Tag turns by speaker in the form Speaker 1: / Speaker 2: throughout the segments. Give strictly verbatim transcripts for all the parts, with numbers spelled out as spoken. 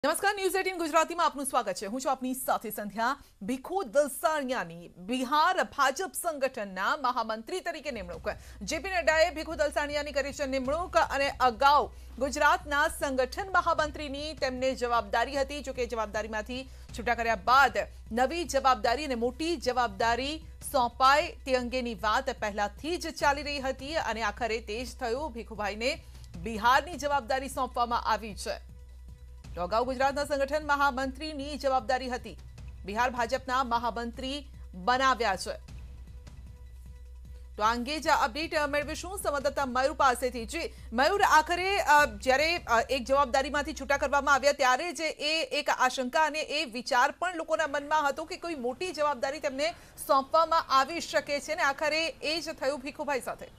Speaker 1: નમસ્કાર, news eighteen ગુજરાતીમાં આપનું સ્વાગત છે। હું છું આપની સાથે સંધ્યા। ભીખુ દલસાણિયાની બિહાર ભાજપ સંગઠનના મહામંત્રી તરીકે નિમણૂક। જેપી નડ્ડાએ ભીખુ દલસાણિયાની કરી છે નિમણૂક અને અગાઉ ગુજરાતના સંગઠન મહામંત્રીની તેમને જવાબદારી હતી। જો કે જવાબદારીમાંથી છૂટા કર્યા બાદ નવી જવાબદારી અને મોટી જવાબદારી સોંપાય તે અંગેની વાત પહેલાથી જ ચાલી રહી હતી અને આખરે તે જ થયું। ભીખુભાઈને બિહારની જવાબદારી સોંપવામાં આવી છે। તો અગાઉ ગુજરાતના સંગઠન મહામંત્રીની જવાબદારી હતી, બિહાર ભાજપના મહામંત્રી બનાવ્યા છે। તો આ અંગે જ અપડેટ મેળવીશું સંવાદદાતા મયુર પાસેથી। જી મયુર, આખરે જ્યારે એક જવાબદારીમાંથી છૂટા કરવામાં આવ્યા ત્યારે જ એ એક આશંકા અને એ વિચાર પણ લોકોના મનમાં હતો કે કોઈ મોટી જવાબદારી તેમને સોંપવામાં આવી શકે છે ને આખરે એ જ થયું ભીખુભાઈ સાથે।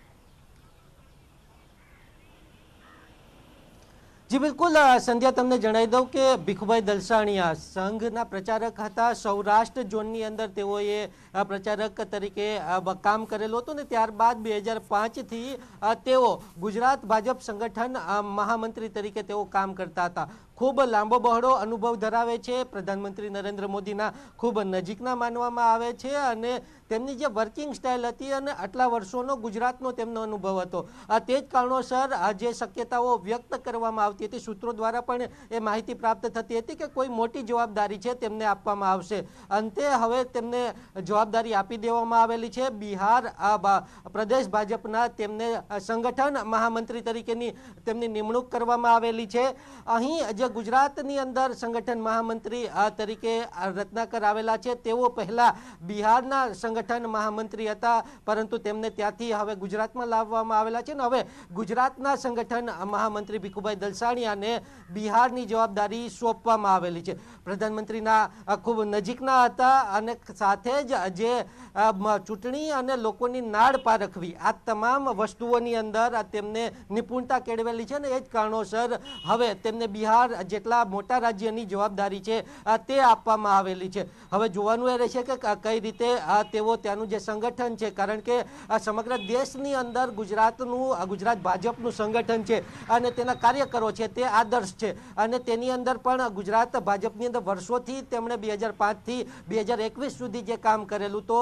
Speaker 2: जी बिल्कुल संध्या, तमने जणावी दऊं के भीखुभाई दलसाणिया संघना प्रचारक हता। सौराष्ट्र जोननी अंदर तेओए प्रचारक तरीके काम करेलो हतो ने त्यारबाद बे हज़ार पांच थी तेओ गुजरात भाजप संगठन महामंत्री तरीके तेओ काम करता हता। खूब लांबो बहोळो अनुभव धरावे छे, प्रधानमंत्री नरेंद्र मोदीना खूब नजीकना मानवामां आवे छे अने તેમની જે વર્કિંગ સ્ટાઇલ હતી અને આટલા વર્ષોનો ગુજરાતનો તેમનો અનુભવ હતો, આ તે જ કારણોસર આ જે શક્યતાઓ વ્યક્ત કરવામાં આવતી હતી, સૂત્રો દ્વારા પણ એ માહિતી પ્રાપ્ત થતી હતી કે કોઈ મોટી જવાબદારી છે તેમને આપવામાં આવશે। અંતે હવે તેમને જવાબદારી આપી દેવામાં આવેલી છે। બિહાર પ્રદેશ ભાજપના તેમને સંગઠન મહામંત્રી તરીકેની તેમની નિમણૂક કરવામાં આવેલી છે। અહીં જે ગુજરાતની અંદર સંગઠન મહામંત્રી તરીકે રત્નાકર આવેલા છે તેઓ પહેલા બિહારના સંગઠન महामंत्री हता, परंतु तेमने त्याथी हवे गुजरातमां लाववामां आवेला छे ने हवे गुजरातना संगठन महामंत्री भीखुभाई दलसाणियाने बिहारनी जवाबदारी सोंपवामां आवेली छे। प्रधानमंत्रीना खूब नजीकना हता अने साथे ज जे चूंटणी अने लोकोनी नाड़ पारखवी आ तमाम वस्तुओनी अंदर तेमने निपुणता केळवेली छे ने ए ज कारणोसर हवे तेमने बिहार जेटला मोटा राज्यनी जवाबदारी छे ते आपवामां आवेली छे। हवे जोवानुं ए रहेशे के कई रीते तेओ त्यानुं जे संगठन है, कारण के समग्र देशनी अंदर गुजरातनुं गुजरात भाजपनुं संगठन है अने तेना कार्यकरो छे ते आदर्श है अने तेनी अंदर पण गुजरात भाजपनी अंदर वर्षोथी तेमणे बे हज़ार पांच थी बे हज़ार एकवीस सुधी जे काम करेलुं, तो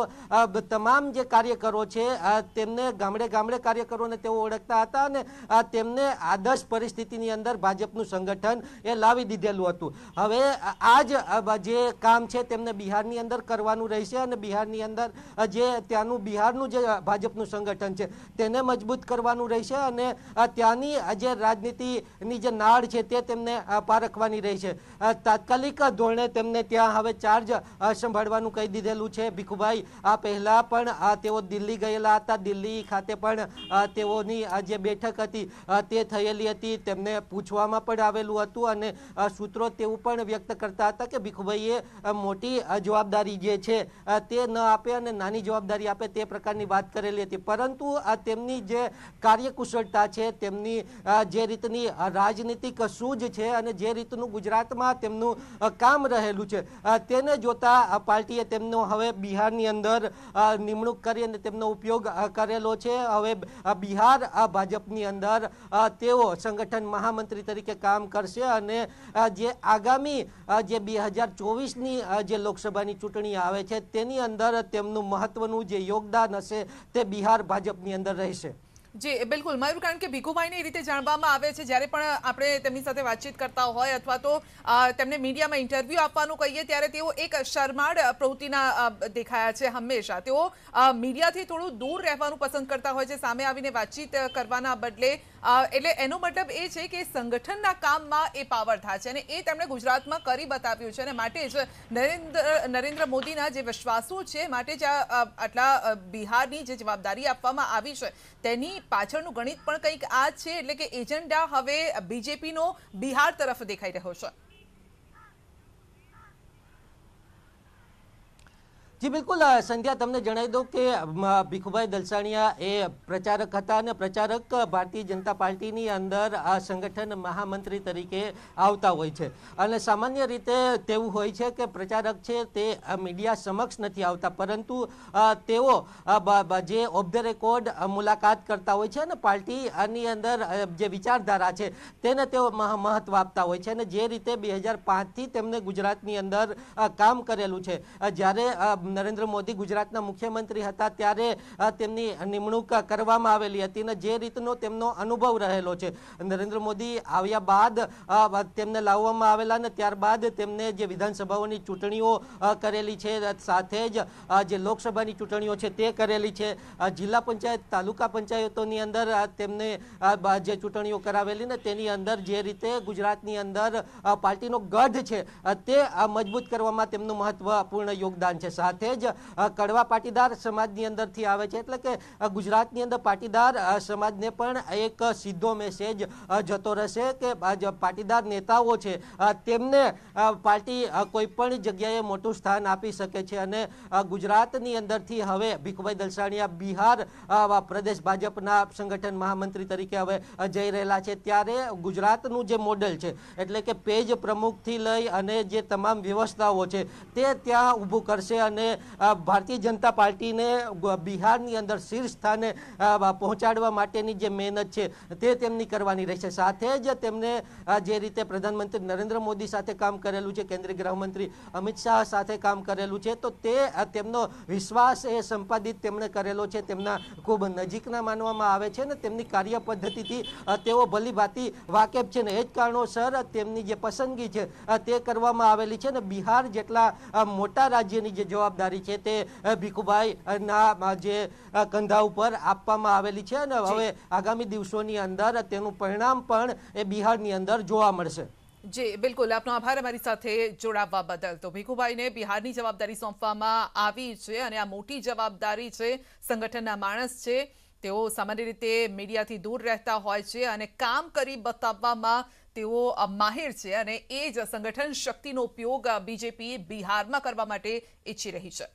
Speaker 2: तमाम जे कार्यकरो छे तेमने गामडे गामडे कार्यकरोने तेओ ओळखता हता अने तेमने आदर्श परिस्थितिनी अंदर भाजपनुं संगठन ए लावी दीधेलुं हतुं। हवे आज जे काम छे तेमने बिहारनी अंदर करवानुं रहेशे अने बिहारनी अंदर जे त्यानु बिहारनु जे भाजपनु संगठन है तेने मजबूत करवानुं रहेशे अने त्यानी जे राजनीतिनी जे नाड़ छे ते तेमने पारखवानी रहेशे। तात्कालिक धोरणे तेमने त्यां हवे चार्ज संभाळवानुं कही दीधेलुं छे। भीखुभाई आ पहेला पण तेओ दिल्ही गयेला हता, दिल्ही खाते पण तेओनी जे बैठक हती ते थयेली हती, तेमने पूछवामां पण आवेलुं हतुं अने सूत्रो तेवुं पण व्यक्त करता हता के भीखुभाईए मोटी जवाबदारी जे छे ते न आपे अने नानी जवाबदारी आपे ते प्रकारनी वात करेली हती, परंतु आ तेमनी जे कार्यकुशलता छे, तेमनी जे रीतनी राजनीतिक सूझ छे अने जे रीतनुं गुजरातमां तेमनुं काम रहेलुं छे तेने जोता पार्टीए तेमनो हवे बिहारनी अंदर निमणूक करी अने तेमनो उपयोग करेलो छे। हवे बिहार भाजपनी अंदर तेओ संगठन महामंत्री तरीके काम करशे अने जे आगामी जे बे हज़ार चौवीस नी जे लोकसभानी चूंटणी आवे छे तेनी अंदर तेमनुं महत्वनुं जे योगदान हशे ते बिहार भाजपनी अंदर रहेशे।
Speaker 1: जी बिल्कुल मयूर, कारण के भीखुभाई ने रीते जाणवामां आवे छे ज्यारे पण आपणे तेमनी साथे वातचीत करता होय अथवा तो तेमने मीडियामां इंटरव्यू आपवानुं कहीए त्यारे तेओ एक शरमाळ प्रवृत्तिना देखाया छे। हमेशा तेओ मीडियाथी थोडुं दूर रहेवानुं पसंद करता होय छे, सामे आवीने वातचीत करवाना बदले। એટલે એનો મતલબ એ છે કે સંગઠનના કામમાં એ પાવરધા છે અને એ તેમણે ગુજરાતમાં કરી બતાવ્યું છે અને માટે જ નરેન્દ્ર નરેન્દ્ર મોદીના જે વિશ્વાસુ છે માટે જ આટલા બિહારની જે જવાબદારી આપવામાં આવી છે તેની પાછળનું ગણિત પણ કંઈક આ છે, એટલે કે એજન્ડા હવે બીજેપીનો બિહાર તરફ દેખાઈ રહ્યો છે।
Speaker 2: જી બિલકુલ અ, સંધ્યા તમને જણાવી દઉં કે અમ, ભીખુભાઈ દલસાણિયા એ પ્રચારક હતા અને પ્રચારક ભારતીય જનતા પાર્ટીની અંદર આ સંગઠન મહામંત્રી તરીકે આવતા હોય છે અને સામાન્ય રીતે તેવું હોય છે કે પ્રચારક છે તે અ, મીડિયા સમક્ષ નથી આવતા, પરંતુ અ, તેઓ અ, બ- બ- જે ઓફ ધ રેકોર્ડ અ, મુલાકાત કરતા હોય છે અને પાર્ટીની અંદર અ, જે વિચારધારા છે તેને તેઓ મહ- મહત્વ આપતા હોય છે અને જે રીતે બે હજાર પાંચથી તેમને ગુજરાતની અંદર અ, કામ કરેલું છે. અ, જ્યારે અ, નરેન્દ્ર મોદી ગુજરાતના મુખ્યમંત્રી હતા ત્યારે અ, તેમની નિમણૂક કરવામાં આવેલી હતી અને જે રીતનો તેમનો અનુભવ રહેલો છે. નરેન્દ્ર મોદી આવ્યા બાદ અ, તેમને લાવવામાં આવેલા અને ત્યારબાદ તેમને જે વિધાનસભાઓની ચૂંટણીઓ અ, કરેલી છે, સાથે જ અ, જે લોકસભાની ચૂંટણીઓ છે તે કરેલી છે. અ, જિલ્લા પંચાયત, તાલુકા પંચાયતોની અંદર અ, તેમને અ, બ- જે ચૂંટણીઓ કરાવેલી ને તેની અંદર જે રીતે ગુજરાતની અંદર અ, પાર્ટીનો ગઢ છે અ, તે અ, મજબૂત કરવામાં તેમનું મહત્વપૂર્ણ યોગદાન છે. સાથે જ અ, કડવા પાટીદાર સમાજની અંદરથી આવે છે, એટલે કે અ, ગુજરાતની અંદર પાટીદાર અ, સમાજને પણ એક સીધો મેસેજ અ, જતો રહેશે કે આ જે પાટીદાર નેતાઓ છે અ, તેમને અ, પાર્ટી અ, કોઈ પણ જગ્યાએ મોટું સ્થાન આપી શકે છે અને અ, ગુજરાતની અંદરથી હવે ભીખુભાઈ દલસાણિયા બિહાર અ, પ્રદેશ ભાજપના સંગઠન મહામંત્રી તરીકે હવે અ, જઈ રહેલા છે. ત્યારે ગુજરાતનું જે મોડેલ છે, એટલે કે પેજ પ્રમુખથી લઈ અને જે તમામ વ્યવસ્થાઓ છે તે ત્યાં ઊભું કરશે અને અ, ભારતીય જનતા પાર્ટીને ગ- બિહારની અંદર શીર્ષ સ્થાને અ, પહોંચાડવા માટેની જે મહેનત છે તે તેમની કરવાની રહેશે. સાથે જ તેમને અ, જે રીતે પ્રધાનમંત્રી નરેન્દ્ર મોદી સાથે કામ કરેલું છે, કેન્દ્રીય ગૃહમંત્રી અમિત શાહ સાથે કામ કરેલું છે, તો તે અ, તેમનો વિશ્વાસ એ સંપાદિત તેમણે કરેલો છે. તેમના ખૂબ નજીકના માનવામાં આવે છે ને તેમની કાર્ય પદ્ધતિથી અ, તેઓ ભલીભાંતિ વાકેફ છે ને એ જ કારણોસર તેમની જે પસંદગી છે અ, તે કરવામાં આવેલી છે ને બિહાર જેટલા અ, મોટા રાજ્યની જે જવાબદારી છે તે અ, ભીખુભાઈ અ, ના અ, જે અ, કંધા ઉપર આપવામાં આવેલી છે અને
Speaker 1: જી
Speaker 2: હવે આગામી દિવસોની અંદર તેનું પરિણામ પણ એ બિહારની અંદર જોવા મળશે.
Speaker 1: જી બિલકુલ, આપનો આભાર અમારી સાથે જોડાવવા બદલ. તો ભીખુભાઈને બિહારની જવાબદારી સોંપવામાં આવી છે અને આ મોટી જવાબદારી છે. સંગઠનના માણસ છે, તેઓ સામાન્ય રીતે મીડિયાથી દૂર રહેતા હોય છે અને કામ કરી બતાવવામાં તેઓ અ, માહિર છે અને એ જ સંગઠન શક્તિનો ઉપયોગ અ, બીજેપી બિહારમાં કરવા માટે ઈચ્છી રહી છે.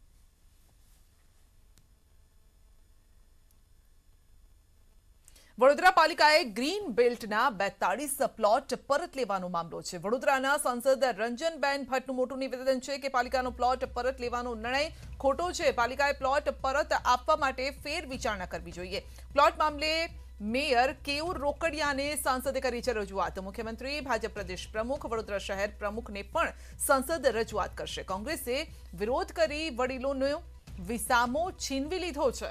Speaker 1: વડોદરા પાલિકાએ ગ્રીન બેલ્ટના બેતાળીસ પ્લોટ પરત લેવાનો મામલો છે. વડોદરાના સાંસદ રંજનબેન ભટ્ટનું મોટું નિવેદન છે કે પાલિકાનો પ્લોટ પરત લેવાનો નિર્ણય ખોટો છે. પાલિકાએ પ્લોટ પરત આપવા માટે ફેર વિચારણા કરવી જોઈએ. પ્લોટ મામલે મેયર કેયુર રોકડિયાને સાંસદે કરી છે રજૂઆત. મુખ્યમંત્રી, ભાજપ પ્રદેશ પ્રમુખ, વડોદરા શહેર પ્રમુખને પણ સાંસદ રજૂઆત કરશે. કોંગ્રેસે વિરોધ કરી વડીલોનો વિસામો છીનવી લીધો છે.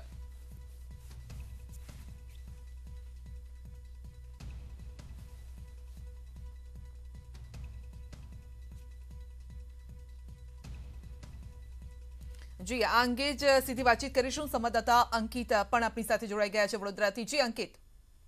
Speaker 1: જી, આ અંગે જ સીધી વાતચીત કરીશું. સંવાદદાતા અંકિત પણ આપણી સાથે જોડાઈ ગયા છે વડોદરાથી. જી અંકિત.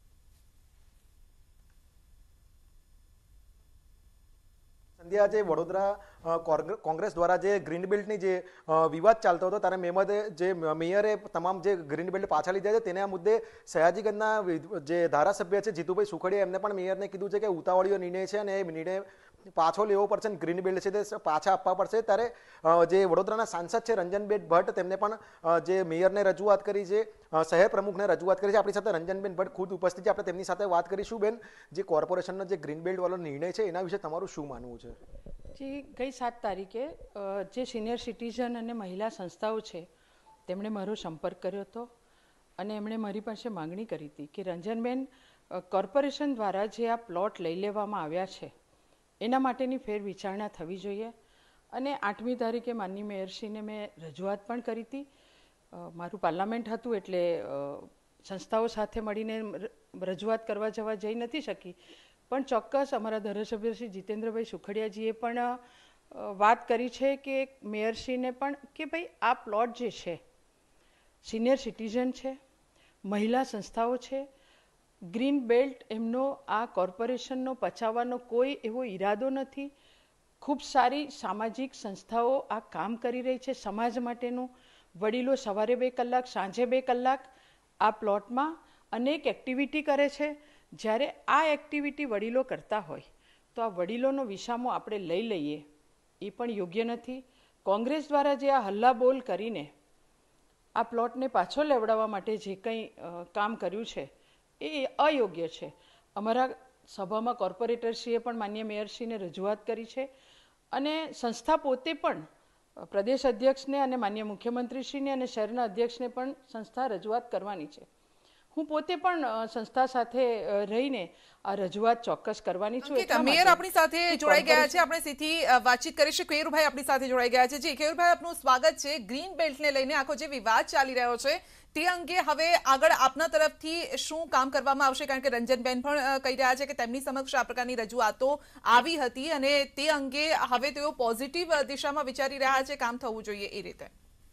Speaker 3: સંધ્યા, જે વડોદરા અ, કોર્ગ- કોંગ્રેસ દ્વારા જે ગ્રીન બેલ્ટની જે અ, વિવાદ ચાલતો હતો ત્યારે મેમદે જે મેયરે તમામ જે ગ્રીન બેલ્ટ પાછા લીધા છે તેના મુદ્દે સયાજીગંજના વિ- જે ધારાસભ્ય છે જીતુભાઈ સુખડિયા એમને પણ મેયરને કીધું છે કે ઉતાવળીયો નિર્ણય છે અને એ નિર્ણય પાછો લેવો પડશે અને ગ્રીન બેલ્ટ છે તે પાછા આપવા પડશે. ત્યારે અ, જે વડોદરાના સાંસદ છે રંજનબેન ભટ્ટ તેમને પણ અ, જે મેયરને રજૂઆત કરી છે, અ, શહેર પ્રમુખને રજૂઆત કરી છે. આપણી સાથે રંજનબેન ભટ્ટ ખુદ ઉપસ્થિત છે, આપણે તેમની સાથે વાત કરીશું. બેન, જે કોર્પોરેશનનો જે ગ્રીન બેલ્ટ વાળો નિર્ણય છે એના વિશે તમારું શું માનવું છે?
Speaker 4: જી, ગઈ સાત તારીખે અ, જે સિનિયર સિટીઝન અને મહિલા સંસ્થાઓ છે તેમણે મારો સંપર્ક કર્યો હતો અને એમણે મારી પાસે માંગણી કરી હતી કે રંજનબેન, અ, કોર્પોરેશન દ્વારા જે આ પ્લોટ લઈ લેવામાં આવ્યા છે એના માટેની ફેર વિચારણા થવી જોઈએ અને આઠમી તારીખે માનની મેયરશ્રીને મેં રજૂઆત પણ કરી હતી. અ, મારું પાર્લામેન્ટ હતું એટલે અ, સંસ્થાઓ સાથે મળીને ર- રજૂઆત કરવા જવા જઈ નથી શકી, પણ ચોક્કસ અમારા ધારાસભ્ય શ્રી જીતેન્દ્રભાઈ સુખડિયાજીએ પણ અ, વાત કરી છે કે મેયરશ્રીને પણ કે ભાઈ આ પ્લોટ જે છે સિનિયર સિટીઝન છે, મહિલા સંસ્થાઓ છે, ગ્રીન બેલ્ટ એમનો આ કોર્પોરેશનનો પચાવવાનો કોઈ એવો ઈરાદો નથી. ખૂબ સારી સામાજિક સંસ્થાઓ આ કામ કરી રહી છે સમાજ માટેનું. વડીલો સવારે બે કલાક, સાંજે બે કલાક આ પ્લોટમાં અનેક એક્ટિવિટી કરે છે. જ્યારે આ એક્ટિવિટી વડીલો કરતા હોય તો આ વડીલોનો વિસામો આપણે લઈ લઈએ એ પણ યોગ્ય નથી. કોંગ્રેસ દ્વારા જે આ હલ્લાબોલ કરીને આ પ્લોટને પાછો લેવડાવવા માટે જે કંઈ કામ કર્યું છે એ અયોગ્ય છે. અમારા સભામાં કોર્પોરેટરશ્રીએ પણ માન્ય મેયરશ્રીને રજૂઆત કરી છે અને સંસ્થા પોતે પણ પ્રદેશ અધ્યક્ષને અને માન્ય મુખ્યમંત્રીશ્રીને અને શહેરના અધ્યક્ષને પણ સંસ્થા રજૂઆત કરવાની છે. હું પોતે પણ સંસ્થા સાથે રહીને આ રજૂઆત ચોક્કસ કરવાની છું.
Speaker 1: મેયર આપણી સાથે જોડાઈ ગયા છે, આપણે સીધી વાતચીત કરીશું. કેયુરભાઈ આપણી સાથે જોડાઈ ગયા છે. જી કેયુરભાઈ, આપનું સ્વાગત છે. ગ્રીન બેલ્ટને લઈને આખો જે વિવાદ ચાલી રહ્યો છે તે અંગે હવે આગળ આપના તરફથી શું કામ કરવામાં આવશે? કારણ કે રંજનબેન પણ કહી રહ્યા છે કે તેમની સમક્ષ આ પ્રકારની રજૂઆતો આવી હતી અને તે અંગે હવે તેઓ પોઝિટિવ દિશામાં વિચારી રહ્યા છે કામ થવું જોઈએ એ રીતે.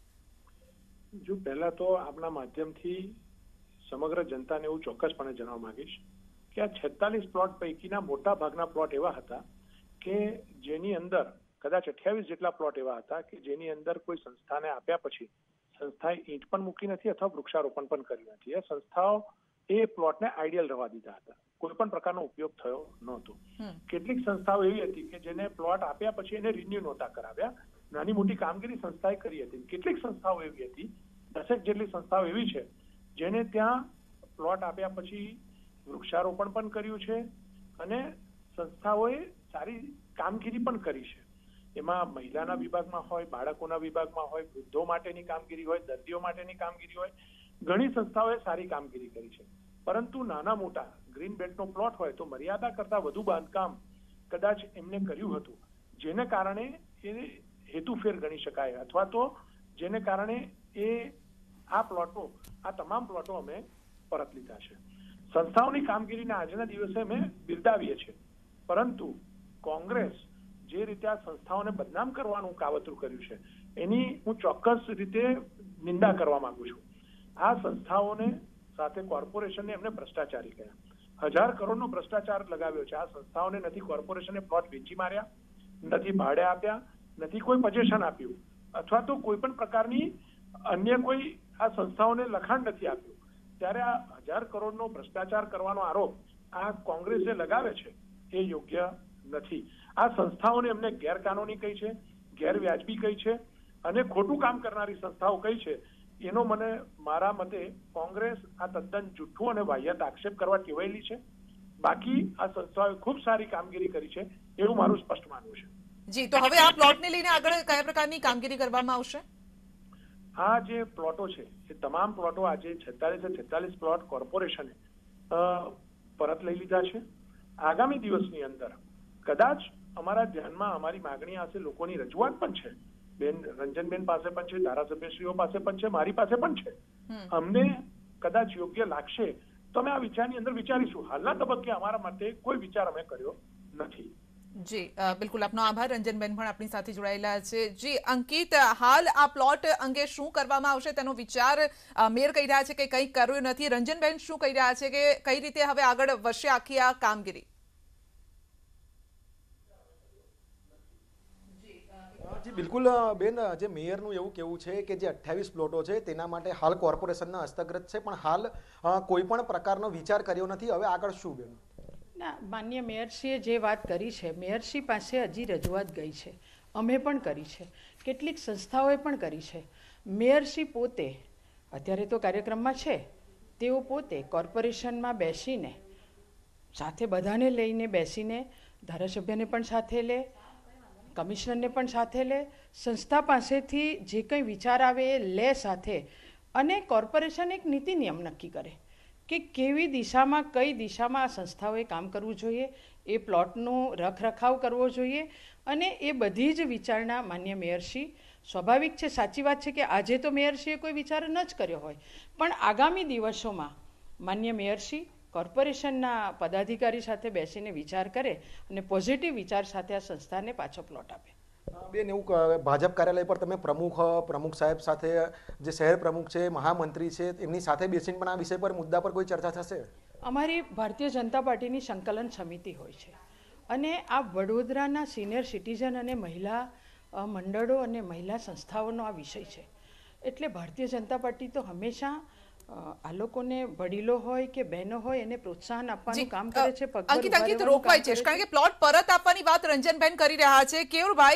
Speaker 5: જો પહેલા તો આપણા માધ્યમથી સમગ્ર જનતાને એવું ચોક્કસપણે જણાવવા માંગીશ કે આ છેતાલીસ પ્લોટ પૈકીના મોટા ભાગના પ્લોટ એવા હતા કે જેની અંદર કદાચ અઠ્યાવીસ જેટલા પ્લોટ એવા હતા કે જેની અંદર કોઈ સંસ્થાને આપ્યા પછી સંસ્થાએ ઈંટ પણ મૂકી નથી અથવા વૃક્ષારોપણ પણ કર્યું નથી. એ સંસ્થાઓ એ પ્લોટને આઈડિયલ રહેવા દીધા હતા, કોઈ પણ પ્રકારનો ઉપયોગ થયો નહોતો. કેટલીક સંસ્થાઓ એવી હતી કે જેને પ્લોટ આપ્યા પછી એને રિન્યુ નહોતા કરાવ્યા, નાની મોટી કામગીરી સંસ્થાએ કરી હતી. કેટલીક સંસ્થાઓ એવી હતી, દસેક જેટલી સંસ્થાઓ એવી છે જેને ત્યાં પ્લોટ આપ્યા પછી વૃક્ષારોપણ પણ કર્યું છે અને સંસ્થાઓએ સારી કામગીરી પણ કરી છે. એમાં મહિલાના વિભાગમાં હોય, બાળકોના વિભાગમાં હોય, વૃદ્ધો માટેની કામગીરી હોય, દર્દીઓ માટેની કામગીરી હોય, ઘણી સંસ્થાઓએ સારી કામગીરી કરી છે. પરંતુ નાના મોટા ગ્રીન બેલ્ટનો પ્લોટ હોય તો મર્યાદા કરતા વધુ બાંધકામ કદાચ એમને કર્યું હતું, જેને કારણે એ હેતુફેર ગણી શકાય અથવા તો જેને કારણે એ આ પ્લોટો આ તમામ પ્લોટો અમે પરત લીધા છે. સંસ્થાઓની કામગીરીને આજના દિવસે અમે બિરદાવીએ છીએ, પરંતુ કોંગ્રેસ જે રીતે આ સંસ્થાઓને બદનામ કરવાનું કાવતરું કર્યું છે એની હું ચોક્કસ રીતે નિંદા કરવા માંગુ છું. આ સંસ્થાઓને સાથે કોર્પોરેશનને એમને ભ્રષ્ટાચારી કર્યા, હજાર કરોડનો ભ્રષ્ટાચાર લગાવ્યો છે. આ સંસ્થાઓને નથી કોર્પોરેશને પ્લોટ વેચી માર્યા, નથી ભાડે આપ્યા, નથી કોઈ પજેશન આપ્યું અથવા તો કોઈ પણ પ્રકારની અન્ય કોઈ આ સંસ્થાઓને લખાણ નથી આપ્યું. ત્યારે આ હજાર કરોડનો ભ્રષ્ટાચાર કરવાનો આરોપ આ કોંગ્રેસે લગાવે છે એ યોગ્ય નથી. આ સંસ્થાઓને એમને ગેરકાનૂની કહી છે, ગેરવ્યાજબી કહી છે અને ખોટું કામ કરનારી સંસ્થાઓ કહી છે. એનો મને મારા મતે કોંગ્રેસ આ તદ્દન જૂઠું અને વાહિયાત આક્ષેપ કરવા ટેવાયેલી છે. બાકી આ સંસ્થાઓએ ખૂબ સારી કામગીરી કરી છે એવું મારું સ્પષ્ટ માનવું છે.
Speaker 1: જી, તો હવે આ પ્લોટને લઈને આગળ કયા પ્રકારની કામગીરી કરવામાં આવશે?
Speaker 5: આ જે પ્લોટો છે એ તમામ પ્લોટો આજે છેતાલીસે છેતાલીસ પ્લોટ કોર્પોરેશને પરત લઈ લીધા છે. આગામી દિવસની અંદર કદાચ અમારા ધ્યાનમાં અમારી માગણી હશે, લોકોની રજૂઆત પણ છે, બેન રંજનબેન પાસે પણ છે, ધારાસભ્યશ્રીઓ પાસે પણ છે, મારી પાસે પણ છે. અમને કદાચ યોગ્ય લાગશે તો અમે આ વિચારની અંદર વિચારીશું. હાલના તબક્કે અમારા માટે કોઈ વિચાર અમે કર્યો નથી.
Speaker 1: જી બિલકુલ, આપનો આભાર. રંજનબેન પણ આપણી સાથે જોડાયેલા છે. જી અંકિત, હાલ આ પ્લોટ અંગે શું કરવામાં આવશે તેનો વિચાર મેયર કહી રહ્યા છે કે કંઈ કર્યું નથી. રંજનબેન શું કહી રહ્યા છે કે કઈ રીતે હવે આગળ વધશે આખી આ કામગીરી?
Speaker 3: જી બિલકુલ બેન, જે મેયરનું એવું કહેવું છે કે જે અઠ્યાવીસ પ્લોટો છે તેના માટે હાલ કોર્પોરેશનના હસ્તગત છે, પણ હાલ કોઈ પણ પ્રકારનો વિચાર કર્યો નથી. હવે આગળ શું બેન?
Speaker 4: ના, માન્ય મેયરશ્રીએ જે વાત કરી છે, મેયરશ્રી પાસે હજી રજૂઆત ગઈ છે, અમે પણ કરી છે, કેટલીક સંસ્થાઓએ પણ કરી છે. મેયરશ્રી પોતે અત્યારે તો કાર્યક્રમમાં છે, તેઓ પોતે કોર્પોરેશનમાં બેસીને સાથે બધાને લઈને બેસીને ધારાસભ્યને પણ સાથે લે, કમિશનરને પણ સાથે લે, સંસ્થા પાસેથી જે કંઈ વિચાર આવે એ લે સાથે, અને કોર્પોરેશન એક નીતિ નિયમ નક્કી કરે કે કેવી દિશામાં કઈ દિશામાં આ સંસ્થાઓએ કામ કરવું જોઈએ, એ પ્લોટનો રખરખાવ કરવો જોઈએ. અને એ બધી જ વિચારણા માન્ય મેયરશ્રી, સ્વાભાવિક છે, સાચી વાત છે કે આજે તો મેયરશ્રીએ કોઈ વિચાર ન જ કર્યો હોય, પણ આગામી દિવસોમાં માન્ય મેયરશ્રી કોર્પોરેશનના પદાધિકારી સાથે બેસીને વિચાર કરે અને પોઝિટિવ વિચાર સાથે આ સંસ્થાને પાછો પ્લોટ આપે.
Speaker 3: બેન, એવું ભાજપ કાર્યાલય પર તમે પ્રમુખ પ્રમુખ સાહેબ સાથે, જે શહેર પ્રમુખ છે, મહામંત્રી છે, એમની સાથે બેસીને પણ આ વિષય પર મુદ્દા પર કોઈ ચર્ચા થશે?
Speaker 4: અમારી ભારતીય જનતા પાર્ટીની સંકલન સમિતિ હોય છે અને આ વડોદરાના સિનિયર સિટીઝન અને મહિલા મંડળો અને મહિલા સંસ્થાઓનો આ વિષય છે. એટલે ભારતીય જનતા પાર્ટી તો હંમેશા આ લોકોને વડીલો હોય કે બહેનો હોય એને પ્રોત્સાહન આપવાનું કામ કરે છે.
Speaker 1: અંકિત અંકિત રોકવાય છે કારણ કે પ્લોટ પરત આપવાની વાત રંજનબેન કરી રહ્યા છે. કેયુરભાઈ,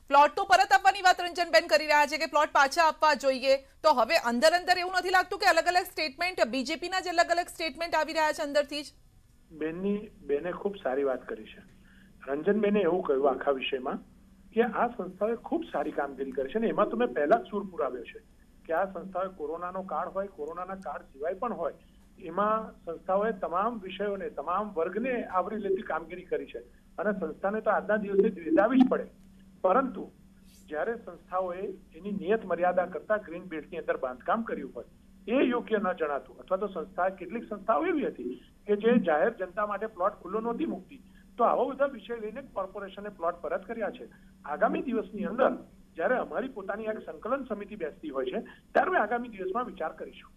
Speaker 1: પ્લોટ તો પરત આપવાની વાત રંજનબેન કરી રહ્યા છે કે પ્લોટ પાછા આપવા જોઈએ, તો હવે અંદર અંદર એવું નથી લાગતું કે અલગ અલગ સ્ટેટમેન્ટ બીજેપીના જ અલગ અલગ સ્ટેટમેન્ટ આવી રહ્યા છે અંદરથી જ?
Speaker 5: બેનની બેને ખૂબ સારી વાત કરી છે. રંજનબેને એવું કહ્યું આખા વિષયમાં કે આ સંસ્થાઓએ ખૂબ સારી કામગીરી કરી છે અને એમાં તો મેં પહેલા જ સૂર પુરાવ્યો છે કે આ સંસ્થાઓએ કોરોનાનો કાળ હોય, કોરોનાના કાળ સિવાય પણ હોય, એમાં સંસ્થાઓએ તમામ વિષયોને, તમામ વર્ગને આવરી લેતી કામગીરી કરી છે અને સંસ્થાને તો આજના દિવસે બિરદાવવી જ પડે. પરંતુ જ્યારે સંસ્થાઓએ એની નિયત મર્યાદા કરતા ગ્રીન બેલ્ટની અંદર બાંધકામ કર્યું હોય એ યોગ્ય ન જણાતું, અથવા તો સંસ્થા કેટલીક સંસ્થાઓ એવી હતી કે જે જાહેર જનતા માટે પ્લોટ ખુલ્લો નહોતી મૂકતી, તો આવા બધા વિષય લઈને કોર્પોરેશને પ્લોટ પરત કર્યા છે. આગામી દિવસની અંદર જ્યારે અમારી પોતાની એક સંકલન સમિતિ બેસતી હોય છે ત્યારે આગામી દિવસમાં વિચાર કરીશું.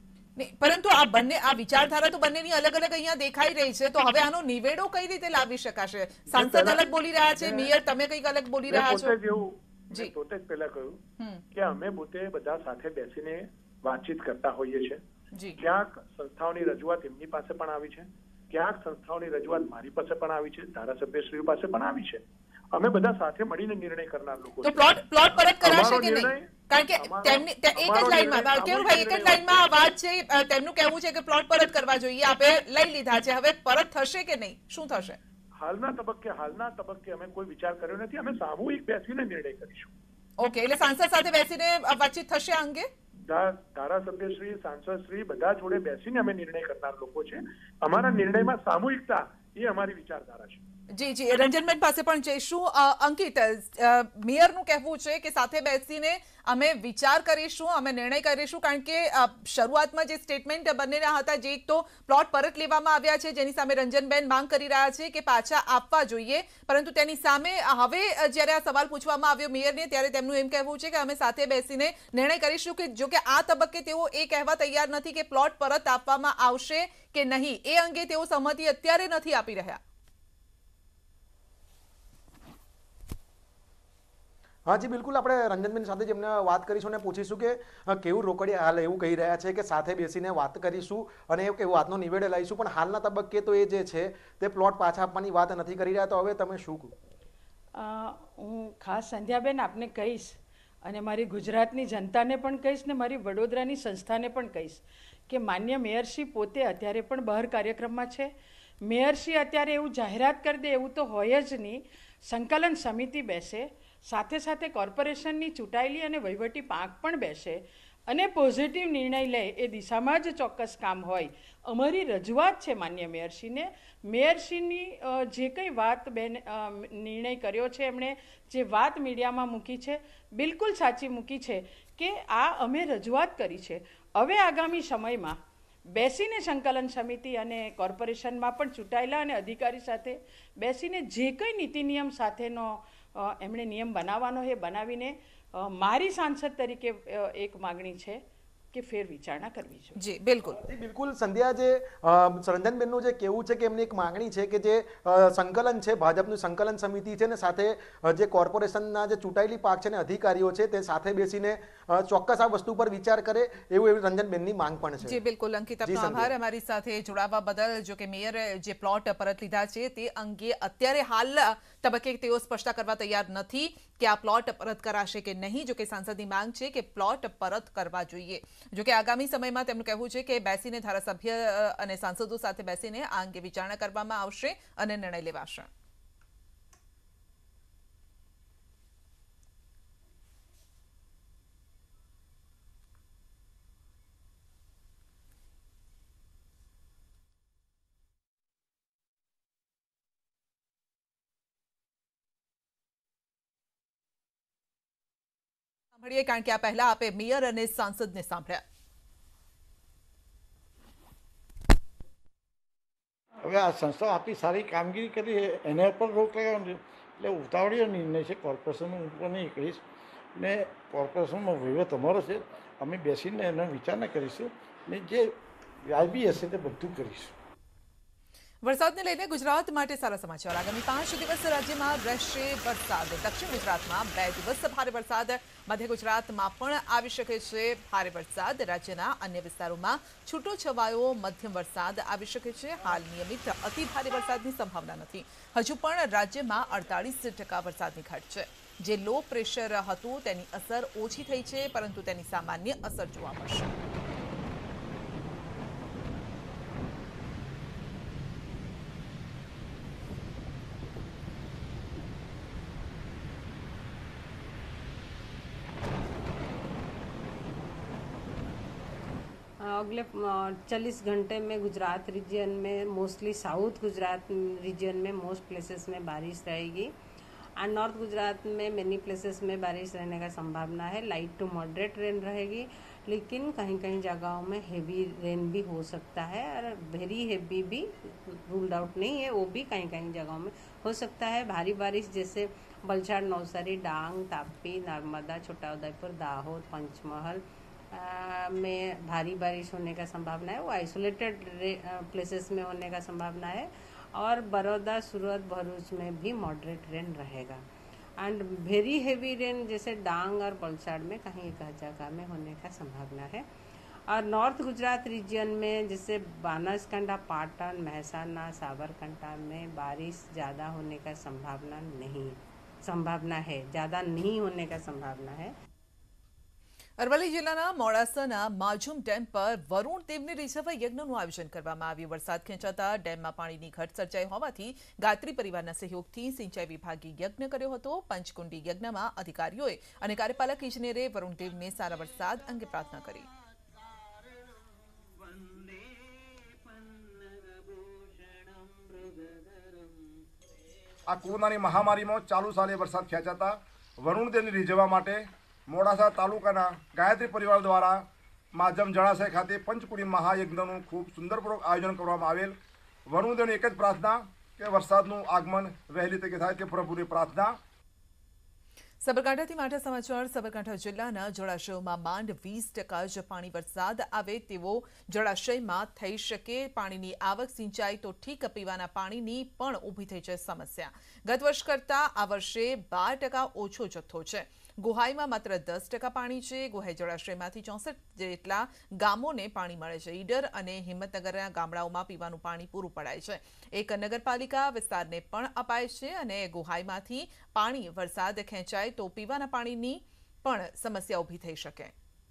Speaker 1: પરંતુ આ બંને આ વિચારધારા તો બંનેની અલગ અલગ અહીંયા દેખાઈ રહી છે, તો હવે આનો નિવેડો કઈ રીતે લાવી શકાશે? સાંસદ અલગ બોલી રહ્યા છે, મેયર તમે કઈક અલગ બોલી રહ્યા છો.
Speaker 5: મેં પોતે જ પહેલા કહ્યું કે અમે પોતે બધા સાથે બેસીને વાતચીત કરતા હોઈએ છીએ. ક્યાંક સંસ્થાઓની રજૂઆત એમની પાસે પણ આવી છે, ક્યાંક સંસ્થાઓની રજૂઆત મારી પાસે પણ આવી છે, ધારાસભ્યશ્રીઓ પાસે પણ આવી છે. અમે બધા સાથે મળીને નિર્ણય કરનાર લોકો.
Speaker 1: તો પ્લોટ પ્લોટ પરત કરાશે કે નહીં? કારણ કે તેમની એક જ લાઈનમાં કેવુંભાઈ એક જ લાઈનમાં આ વાત છે, તેમનું કહેવું છે કે પ્લોટ પરત કરવા જોઈએ, આપે લઈ લીધા છે, હવે પરત થશે કે નહીં, શું થશે?
Speaker 5: હાલના તબક્કે હાલના તબક્કે અમે કોઈ વિચાર કર્યો નથી. અમે સામૂહિક બેસીને નિર્ણય કરીશું.
Speaker 1: ઓકે, એટલે સાંસદ સાથે બેસીને વાતચીત થશે આ અંગે?
Speaker 5: ધારાસભ્યશ્રી, સાંસદશ્રી બધા જોડે બેસીને અમે નિર્ણય કરનાર લોકો છે. અમારા નિર્ણયમાં સામૂહિકતા એ અમારી વિચારધારા છે.
Speaker 1: જી જી રંજનબેન પાસે પણ જઈશું. અંકિત, મેયરનું કહેવું છે કે સાથે બેસીને અમે વિચાર કરીશું, અમે નિર્ણય કરીશું, કારણ કે શરૂઆતમાં જે સ્ટેટમેન્ટ બંનેના હતા, જે એક તો પ્લોટ પરત લેવામાં આવ્યા છે જેની સામે રંજનબેન માંગ કરી રહ્યા છે કે પાછા આપવા જોઈએ, પરંતુ તેની સામે હવે જ્યારે આ સવાલ પૂછવામાં આવ્યો મેયરને ત્યારે તેમનું એમ કહેવું છે કે અમે સાથે બેસીને નિર્ણય કરીશું. કે જો કે આ તબક્કે તેઓ એ કહેવા તૈયાર નથી કે પ્લોટ પરત આપવામાં આવશે કે નહીં, એ અંગે તેઓ સહમતિ અત્યારે નથી આપી રહ્યા.
Speaker 3: હા જી બિલકુલ, આપણે રંજનબેન સાથે જ એમને વાત કરીશું અને પૂછીશું કે કેવું રોકડિયા હાલ એવું કહી રહ્યા છે કે સાથે બેસીને વાત કરીશું અને એ વાતનો નિવેડો લાવીશું, પણ હાલના તબક્કે તો એ જે છે તે પ્લોટ પાછા આપવાની વાત નથી કરી રહ્યા. તો હવે તમે શું કહો?
Speaker 4: હું ખાસ સંધ્યાબેન આપને કહીશ અને મારી ગુજરાતની જનતાને પણ કહીશ ને મારી વડોદરાની સંસ્થાને પણ કહીશ કે માન્ય મેયરશ્રી પોતે અત્યારે પણ બહાર કાર્યક્રમમાં છે. મેયરશ્રી અત્યારે એવું જાહેરાત કરી દે એવું તો હોય જ નહીં. સંકલન સમિતિ બેસે, સાથે સાથે કોર્પોરેશનની ચૂંટાયેલી અને વહીવટી પાંખ પણ બેસે અને પોઝિટિવ નિર્ણય લે એ દિશામાં જ ચોક્કસ કામ હોય. અમારી રજૂઆત છે માન્ય મેયરશ્રીને. મેયરશ્રીની જે કંઈ વાત બેન નિર્ણય કર્યો છે, એમણે જે વાત મીડિયામાં મૂકી છે બિલકુલ સાચી મૂકી છે કે આ અમે રજૂઆત કરી છે. હવે આગામી સમયમાં બેસીને સંકલન સમિતિ અને કોર્પોરેશનમાં પણ ચૂંટાયેલા અને અધિકારી સાથે બેસીને જે કંઈ નીતિ નિયમ સાથેનો એમણે નિયમ બનાવવાનો એ બનાવીને મારી સાંસદ તરીકે એક માગણી છે કે ફેર વિચારણા કરવી જોઈએ.
Speaker 1: જી બિલકુલ
Speaker 3: બિલકુલ સંધ્યા, જે રંજનબેનનું જે કહેવું છે કે એમની એક માંગણી છે કે જે સંકલન છે, ભાજપનું સંકલન સમિતિ છે ને સાથે જે કોર્પોરેશનના જે ચૂંટાયેલી પાંખ છે ને અધિકારીઓ છે તે સાથે બેસીને ચોક્કસ આ વસ્તુ પર વિચાર કરે એવું એવી રંજનબેનની માંગ પણ છે.
Speaker 1: જી બિલકુલ અંકિત, આપનો આભાર અમારી સાથે જોડાવા બદલ. જો કે મેયર જે પ્લોટ પરત લીધા છે તે અંગે અત્યારે હાલ તબક્કે તેઓ સ્પષ્ટતા કરવા તૈયાર નથી કે આ પ્લોટ પરત કરાશે કે નહીં. જો કે સાંસદની માંગ છે કે પ્લોટ પરત કરવા જોઈએ. જો કે આગામી સમયમાં તેમનું કહેવું છે કે બેસીને ધારાસભ્ય અને સાંસદો સાથે બેસીને આ અંગે વિચારણા કરવામાં આવશે અને નિર્ણય લેવાશે. સાંભળીએ, કારણ કે આ પહેલા આપે મેયર અને સાંસદને સાંભળ્યા.
Speaker 6: હવે આ સંસ્થાઓ આપણી સારી કામગીરી કરી એના પર રોક લગાવવાની, એટલે ઉતાવળીયો નિર્ણય છે કોર્પોરેશનનો. હું પણ નહીં કહીશ ને કોર્પોરેશનનો વહીવટ અમારો છે, અમે બેસીને એનો વિચારણા કરીશું ને જે વાજબી હશે તે બધું કરીશું.
Speaker 1: વરસાદને લઈને ગુજરાત માટે સારા સમાચાર. આગામી પાંચ દિવસ રાજ્યમાં રહેશે વરસાદ. દક્ષિણ ગુજરાતમાં બે દિવસ ભારે વરસાદ, મધ્ય ગુજરાતમાં પણ આવી શકે છે ભારે વરસાદ. રાજ્યના અન્ય વિસ્તારોમાં છૂટો છવાયો મધ્યમ વરસાદ આવી શકે છે. હાલ નિયમિત અતિ ભારે વરસાદની સંભાવના નથી. હજુ પણ રાજ્યમાં અડતાલીસ ટકા વરસાદની ઘટ છે. જે લો પ્રેશર હતું તેની અસર ઓછી થઈ છે, પરંતુ તેની સામાન્ય અસર જોવા મળશે.
Speaker 7: अगले चालीस घंटे में गुजरात रीजन में मोस्टली साउथ गुजरात रीजन में मोस्ट प्लेसेस में बारिश रहेगी एंड नॉर्थ गुजरात में मेनी प्लेसेस में बारिश रहने का संभावना है. लाइट टू मॉडरेट रेन रहेगी, लेकिन कहीं कहीं जगहों में हेवी रेन भी हो सकता है और वेरी हेवी भी रूल्ड आउट नहीं है, वो भी कहीं कहीं जगहों में हो सकता है. भारी बारिश जैसे वलसाड़, नवसारी, डांग, तापी, नर्मदा, छोटाउदेपुर, दाहोद, पंचमहल आ, में भारी बारिश होने का संभावना है. वो आइसोलेटेड प्लेसेस में होने का संभावना है और बड़ौदा, सूरत, भरूच में भी मॉडरेट रेन रहेगा एंड वेरी हेवी रेन जैसे डांग और वलसाड़ में कहीं एक जगह में होने का संभावना है. और नॉर्थ गुजरात रीजन में जैसे बनासकांठा, पाटन, महसाना, साबरकांठा में बारिश ज़्यादा होने का संभावना नहीं संभावना है ज़्यादा नहीं होने का संभावना है.
Speaker 1: અરવલ્લી જિલ્લાના મોડાસાના માજુમ ડેમ પર વરુણ દેવને રીઝવવા યજ્ઞનું આયોજન કરવામાં આવ્યું. વરસાદ ખેંચાતા ડેમમાં પાણીની ઘટ સર્જાઈ હોવાથી ગાયત્રી પરિવારના સહયોગથી સિંચાઈ વિભાગે યજ્ઞ કર્યો હતો. પંચકુંડી યજ્ઞમાં અધિકારીઓએ અને કાર્યપાલક ઇજનેરે વરુણ દેવને સારા વરસાદ અંગે પ્રાર્થના કરી.
Speaker 8: આ કોરોનાની મહામારીમાં ચાલુ સાલે વરસાદ ખેંચાતા વરુણ દેવને રીઝવવા માટે મોડાસા તાલુકાના ગાયત્રી પરિવાર દ્વારા માધ્યમ જળાશય ખાતે પંચકુડી મહાયજ્ઞનું ખૂબ સુંદરપૂર્વક આયોજન કરવામાં આવેલ. વરુણદેવની એક જ પ્રાર્થના કે વરસાદનું આગમન વહેલી તકે થાય તે પ્રભુની પ્રાર્થના.
Speaker 1: સાબરકાંઠાથી માઠા સમાચાર. સાબરકાંઠા જિલ્લાના જળાશયોમાં માંડ વીસ ટકા જ પાણી વરસાદ આવે તેવો જળાશયમાં થઈ શકે. પાણીની આવક સિંચાઈ તો ઠીક, પીવાના પાણીની પણ ઊભી થઈ છે સમસ્યા. ગત વર્ષ કરતાં આ વર્ષે બાર ટકા ઓછો જથ્થો છે. ગોહાઈમાં માત્ર દસ ટકા પાણી છે. ગોહાઈ જળાશયમાંથી ચોસઠ જેટલા ગામોને પાણી મળે છે. ઈડર અને હિંમતનગરના ગામડાઓમાં પીવાનું પાણી પૂરું પડાય છે. એક નગરપાલિકા વિસ્તારને પણ અપાય છે અને ગોહાઈમાંથી પાણી વરસાદ ખેંચાય તો પીવાના પાણીની પણ સમસ્યા ઊભી થઈ શકે.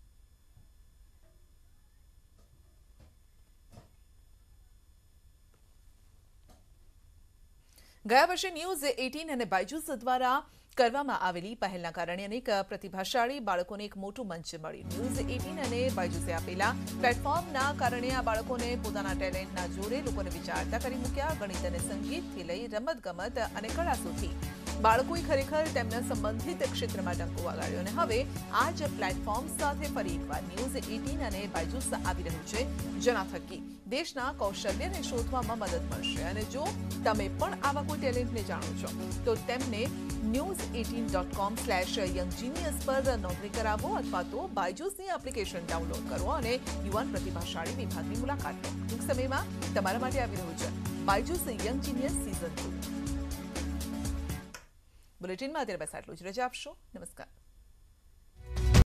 Speaker 1: ગયા વર્ષે ન્યૂઝ એટીન અને બાયજૂસ દ્વારા કરવામાં આવેલી પહેલના કારણે અનેક પ્રતિભાશાળી બાળકોને એક મોટું મંચ મળ્યું. ન્યૂઝ એટીન અને બાયજૂસે આપેલા પ્લેટફોર્મના કારણે આ બાળકોને પોતાના ટેલેન્ટના જોરે લોકોને વિચારતા કરી મૂક્યા. ગણિત અને સંગીતથી લઈ રમતગમત અને કળા સુધી બાળકોએ ખરેખર તેમના સંબંધિત ક્ષેત્રમાં ડંકો વગાડ્યો અને હવે આ જ પ્લેટફોર્મ સાથે ફરી એકવાર ન્યૂઝ એટીન અને બાયજૂસ આવી રહ્યું છે, જેના થકી દેશના કૌશલ્યને શોધવામાં મદદ મળશે. અને જો તમે પણ આવા કોઈ ટેલેન્ટને જાણો છો તો તેમને news eighteen dot com slash young genius પર નોંધણી કરાવો અથવા તો બાયજૂસની એપ્લિકેશન ડાઉનલોડ કરો અને યુવાન પ્રતિભાશાળી વિભાગની મુલાકાત લો. ટૂંક સમયમાં તમારા માટે આવી રહ્યું છે Byju's young genius season two. બુલેટિનમાં અત્યારે બસ આટલું જ. રજા આપશો. નમસ્કાર.